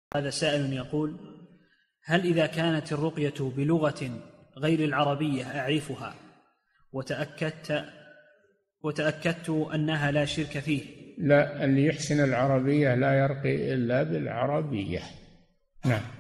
هذا سائل يقول: هل إذا كانت الرقية بلغة غير العربية أعرفها وتأكدت أنها لا شرك فيه؟ لا، اللي يحسن العربية لا يرقي إلا بالعربية. نعم.